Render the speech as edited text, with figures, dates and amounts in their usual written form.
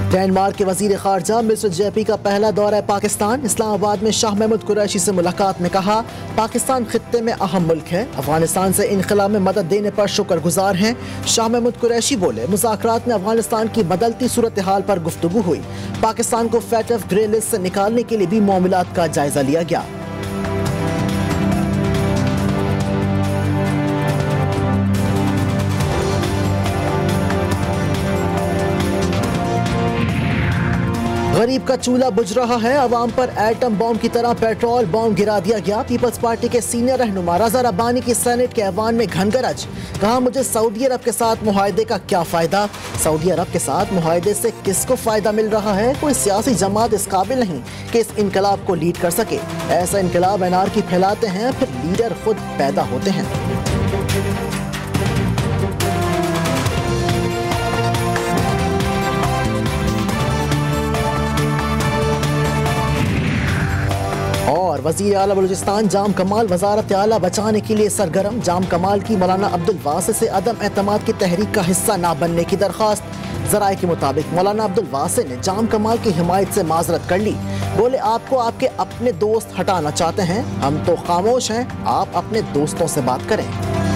Denmark के वजीर खारजा mister JP का पहला दौरा पाकिस्तान। इस्लामाबाद में शाह महमूद कुरैशी से मुलाकात में कहा, पाकिस्तान खित्ते में अहम मुल्क है, अफगानिस्तान से इनखला में मदद देने पर शुक्रगुजार हैं। शाह महमूद कुरैशी बोले, मुज़ाकरात में अफगानिस्तान की बदलती सूरत हाल पर गुफ्तगू हुई। पाकिस्तान को फैटफ ग्रे लिस्ट से निकालने के लिए भी मामलात का जायजा लिया गया। गरीब का चूल्हा बुझ रहा है, अवाम पर एटम बॉम्ब की तरह पेट्रोल बॉम्ब गिरा दिया गया। पीपल्स पार्टी के सीनियर रहनुमा रज़ा रब्बानी की सेनेट के ऐवान में घनगरज, कहा मुझे सऊदी अरब के साथ मुआहदे का क्या फ़ायदा। सऊदी अरब के साथ मुआहदे से किसको फ़ायदा मिल रहा है। कोई सियासी जमात इस काबिल नहीं कि इस इनकलाब को लीड कर सके। ऐसा इनकलाब एनार्की फैलाते हैं, फिर लीडर खुद पैदा होते हैं। और वज़ीर आला बलूचिस्तान जाम कमाल वज़ारत आला बचाने के लिए सरगर्म। जाम कमाल की मौलाना अब्दुल वासित से अदम एतमाद की तहरीक का हिस्सा ना बनने की दरख्वास्त। ज़राए के मुताबिक मौलाना अब्दुल वासित ने जाम कमाल की हिमायत से माजरत कर ली। बोले, आपको आपके अपने दोस्त हटाना चाहते हैं, हम तो खामोश हैं, आप अपने दोस्तों से बात करें।